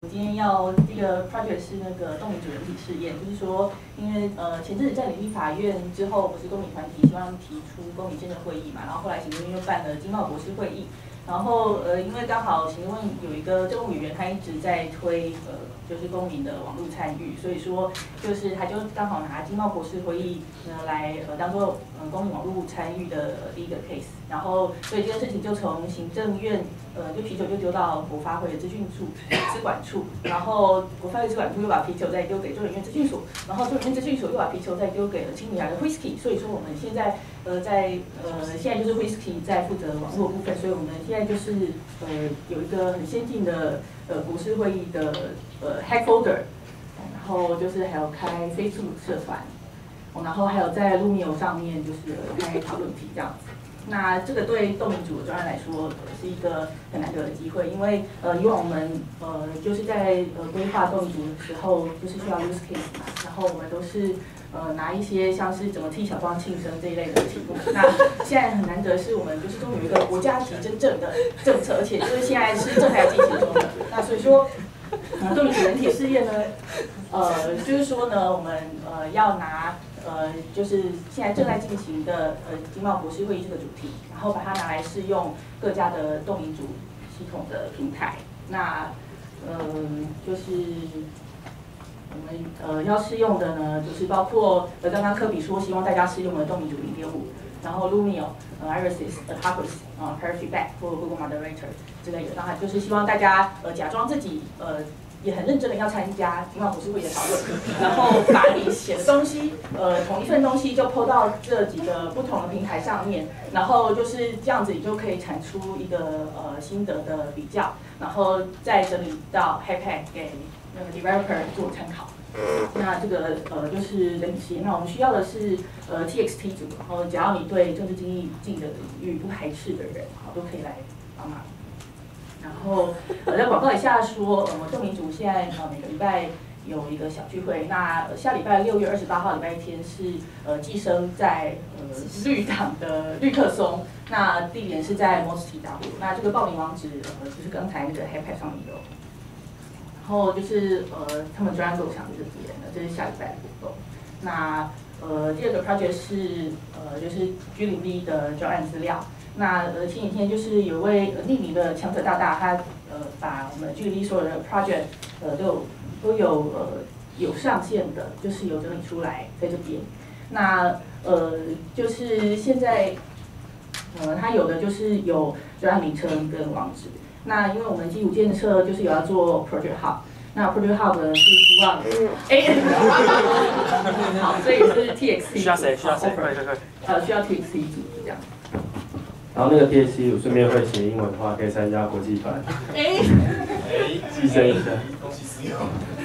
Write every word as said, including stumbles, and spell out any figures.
今天要这个 project 是那个动民主人体试验，就是说，因为呃前阵子在立法院之后，不是公民团体希望提出公民宪政会议嘛，然后后来行政院又办了经贸博士会议，然后呃因为刚好行政院有一个政务委员，他一直在推呃就是公民的网络参与，所以说就是他就刚好拿经贸博士会议呢来呃当做呃公民网络参与的第一个 case， 然后所以这件事情就从行政院呃就啤酒就丢到国发会的资讯处资管处。然后国发会资管处又把皮球再丢给中研院资讯所，然后中研院资讯所又把皮球再丢给了青米来的 Whisky， 所以说我们现在呃在呃现在就是 Whisky 在负责网络部分，所以我们现在就是呃有一个很先进的呃国事会议的呃 Hack Folder， 然后就是还有开 Facebook 社团，然后还有在 Lumio 上面就是开讨论题这样子。那这个对动民主的专案来说，呃、是一个很难得的机会，因为呃以往我们呃就是在呃规划动民主的时候，就是需要 use case 嘛，然后我们都是呃拿一些像是怎么替小庄庆生这一类的题目。那现在很难得是我们就是终于有一个国家级真正的政策，而且就是现在是正在进行中的。那所以说，呃动民主人体试验呢，呃就是说呢，我们呃要拿。呃，就是现在正在进行的呃经贸博士会议这个主题，然后把它拿来试用各家的动民主系统的平台。那呃，就是我们呃要试用的呢，就是包括呃刚刚科比说希望大家试用的动民主零点五，然后 Lumio、呃 Irisys、Autocracy 啊、Parafeedback 或 Google Moderator 之类的，然后就是希望大家呃假装自己呃。也很认真的要参加经贸博士会的讨论，然后把你写的东西，呃，同一份东西就 po 到这几个不同的平台上面，然后就是这样子，你就可以产出一个呃心得的比较，然后再整理到 Hackpad 给那个 developer 做参考。那这个呃就是人体实验，那我们需要的是呃 T X T 组，然后只要你对政治经济进的领域不排斥的人，好都可以来帮忙。然后呃，再广告一下说，呃，动民主现在呃每个礼拜有一个小聚会，那、呃、下礼拜六月二十八号礼拜天是呃寄生在呃绿党的绿客松，那地点是在 M O S T W， 那这个报名网址呃就是刚才那个 Hackpad 上面有，然后就是呃他们专案构想这边的，这是下礼拜的活动。那呃第二个 project 是呃就是 G 零 V 的专案资料。那呃前几天就是有位呃匿名的强者大大，他呃把我们 G 零 V 所有的 project 呃都有都有呃有上线的，就是有整理出来在这边。那呃就是现在呃它有的就是有专案名称跟网址。那因为我们基础建设就是有要做 project hub， 那 project hub 呢是希望哎好，所以是 T X T 需要谁？需要谁？对对对。 呃需要 T X T 组这样。 然后那个 T X T 顺便会写英文的话，可以参加国际班， 哎， 牺牲一下。 东西私有。